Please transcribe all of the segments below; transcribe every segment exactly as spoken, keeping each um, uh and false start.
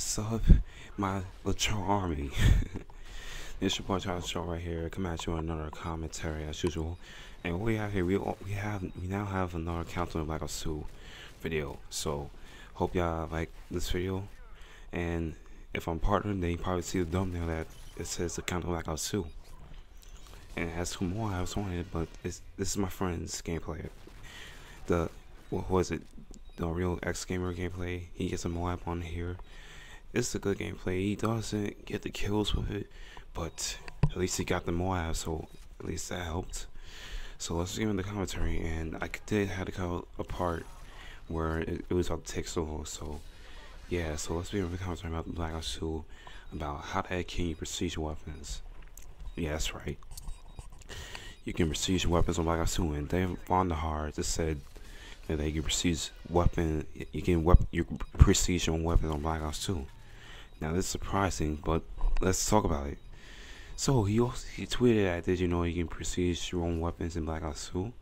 What's up, my Latrell army? It's your boy Charles Show right here, coming at you with another commentary as usual. And what we have here, we all, we have we now have another Countdown of Black Ops two video. So hope y'all like this video. And if I'm partnered, then you probably see the thumbnail that it says the Countdown of Black Ops two. And it has two more apps on it, but it's, this is my friend's gameplay. The what was it? The real X Gamer gameplay. He gets a Moab on here. It's a good gameplay. He doesn't get the kills with it, but at least he got the Moab, so at least that helped. So let's get into the commentary, and I did have to cut a part where it, it was about to take so long. So yeah, so let's begin with the commentary about Black Ops two, about how the heck can you prestige your weapons. Yeah, that's right. You can prestige your weapons on Black Ops two, and Dave Vonderhaar just said that they can prestige weapon. You can weapon you prestige your weapons on Black Ops two. Now this is surprising, but let's talk about it. So he also, he tweeted that, did you know you can prestige your own weapons in Black Ops two?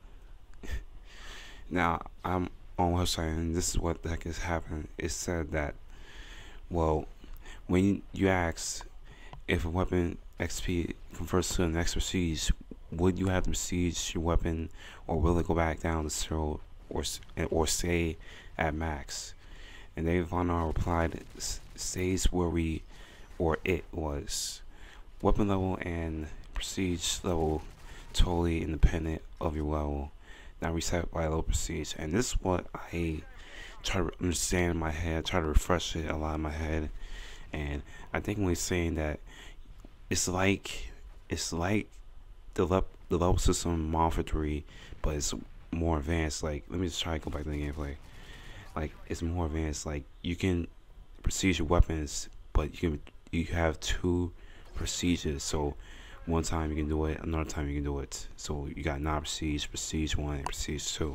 Now I'm on website, and this is what the heck is happening. It said that, well, when you ask if a weapon X P converts to the next prestige, would you have to prestige your weapon, or will it go back down to zero, or or stay at max? And Dave Vonderhaar replied, stays where we or it was. Weapon level and prestige level totally independent of your level, not reset by low prestige. And this is what I try to understand in my head, try to refresh it a lot in my head. And I think when he's saying that, it's like it's like the le the level system M W three, but it's more advanced. Like, let me just try to go back to the gameplay. Like, it's more advanced. Like, you can prestige your weapons, but you can you have two prestiges. So one time you can do it, another time you can do it. So you got non-prestige, prestige one, and prestige two.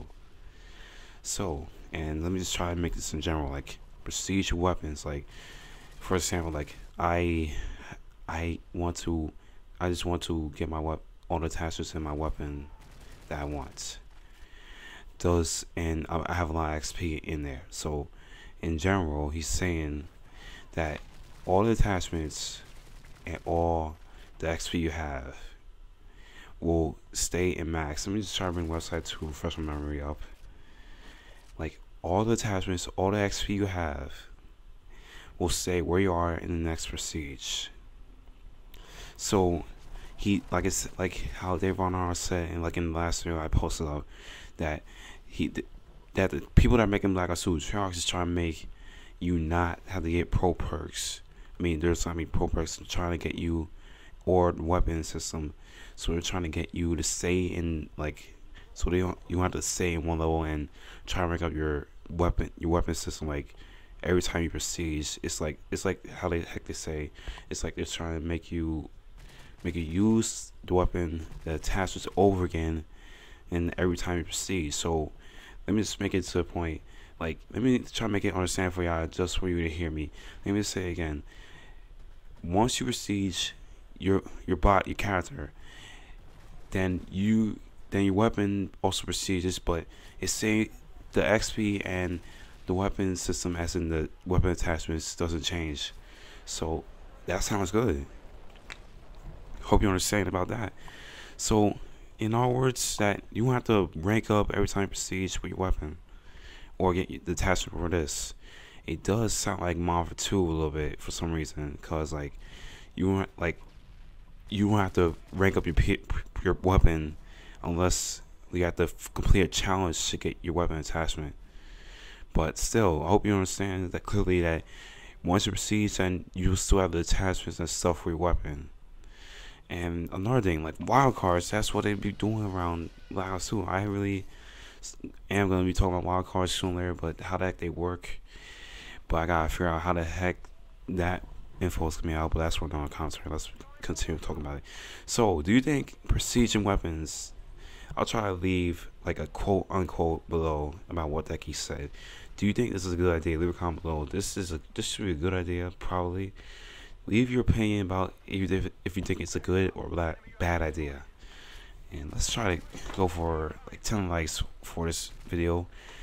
So, and let me just try to make this in general. Like, prestige your weapons. Like, for example, like I I want to I just want to get my weapon, all the attachments in my weapon that I want. Those, and I have a lot of X P in there. So in general, he's saying that all the attachments and all the X P you have will stay in max. Let me just try to bring the website to refresh my memory up. Like, all the attachments, all the X P you have will stay where you are in the next prestige. So he, like it's like how Dave Vonderhaar said, and like in the last video I posted up, that he that the people that are making Black Ops two Treyarch is trying to make you not have to get pro perks. I mean, there's I mean pro perks trying to get you, or the weapon system. So they're trying to get you to stay in, like, so they don't you don't have to stay in one level and try to rank up your weapon your weapon system. Like, every time you prestige, it's like it's like how they heck they say, it's like they're trying to make you make you use the weapon, the attachments over again, and every time you prestige. So let me just make it to the point. Like, let me try to make it understand for y'all, just for you to hear me. Let me say it again. Once you prestige your your bot, your character, then you then your weapon also prestiges, but it say the X P and the weapon system, as in the weapon attachments, doesn't change. So that sounds good. Hope you understand about that. So in other words, that you don't have to rank up every time you prestige with your weapon or get the attachment for this. It does sound like M W two a little bit for some reason, cause like you want like you don't have to rank up your your weapon unless you have to complete a challenge to get your weapon attachment. But still, I hope you understand that clearly, that once you prestige, then you still have the attachments and stuff for your weapon. And another thing, like wildcards, that's what they be doing around Black Ops two. I really am going to be talking about wildcards soon later, but how the heck they work. But I gotta figure out how the heck that info is coming out, but that's what I'm on commentary. Let's continue talking about it. So, do you think prestige in weapons, I'll try to leave like a quote unquote below about what the heck he said. Do you think this is a good idea? Leave a comment below. This is a this should be a good idea, probably. Leave your opinion about if, if you think it's a good or bad, bad idea. And let's try to go for like ten likes for this video.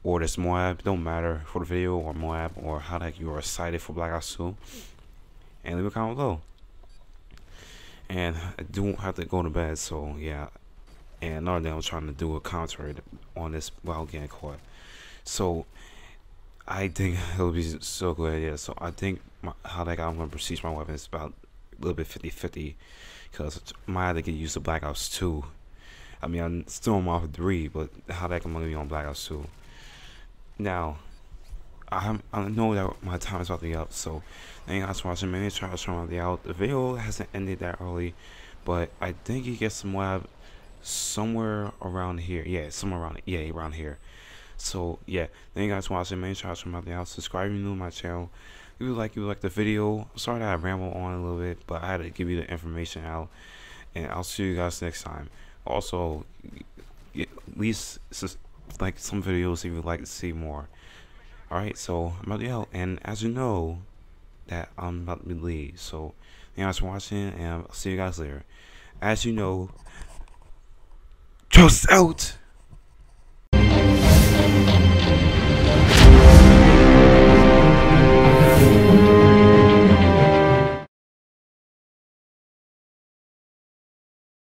or this Moab, don't matter for the video, or Moab, or how the heck you are excited for Black Ops two, and leave a comment below. And I do have to go to bed, so yeah. And another thing, I'm trying to do a commentary on this while getting caught. So I think it'll be so good, yeah. So I think my, how that I'm gonna proceed my weapon is about a little bit fifty fifty, because I might have to get used to Black Ops two. I mean, I'm still on Mob three, but how that I'm gonna be on Black Ops two. Now, I I know that my time is about to be up, so thank you guys for watching. Maybe try to turn the out. The video hasn't ended that early, but I think he gets some Moab somewhere around here. Yeah, somewhere around yeah around here. So yeah, thank you guys for watching. Make sure to turn the out. Subscribe if you're new to my channel. If you like, you like the video. I'm sorry that I ramble on a little bit, but I had to give you the information out, and I'll see you guys next time. Also, at least like some videos if you'd like to see more. Alright, so I'm about to yell, and as you know, that I'm about to leave. So thank you guys for watching, and I'll see you guys later. As you know, just out.